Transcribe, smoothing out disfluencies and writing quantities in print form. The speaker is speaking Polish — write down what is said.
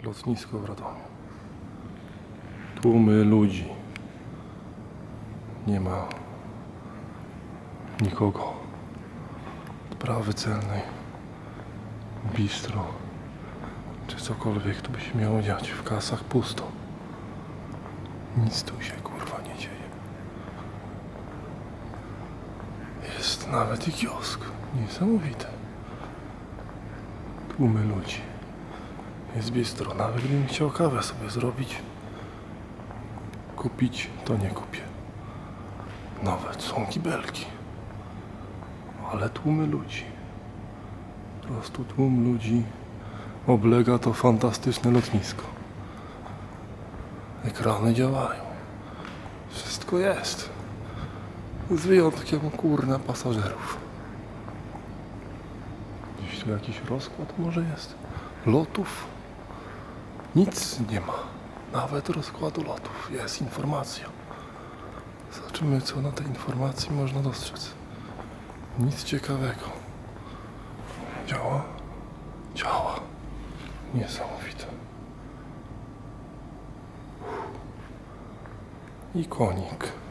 Lotnisko w Radomiu. Tłumy ludzi. Nie ma nikogo. Odprawy celnej, bistro, czy cokolwiek tu by się miało dziać. W kasach pusto. Nic tu się kurwa nie dzieje. Jest nawet i kiosk. Niesamowite. Tłumy ludzi. Jest bistro. Nawet gdybym chciał kawę sobie zrobić, kupić, to nie kupię. Nawet są kibelki. Ale tłumy ludzi. Po prostu tłum ludzi oblega to fantastyczne lotnisko. Ekrany działają. Wszystko jest. Z wyjątkiem kurna pasażerów. Gdzieś tu jakiś rozkład może jest? Lotów? Nic nie ma. Nawet rozkładu lotów. Jest informacja. Zobaczymy, co na tej informacji można dostrzec. Nic ciekawego. Działa? Działa. Niesamowite. I konik.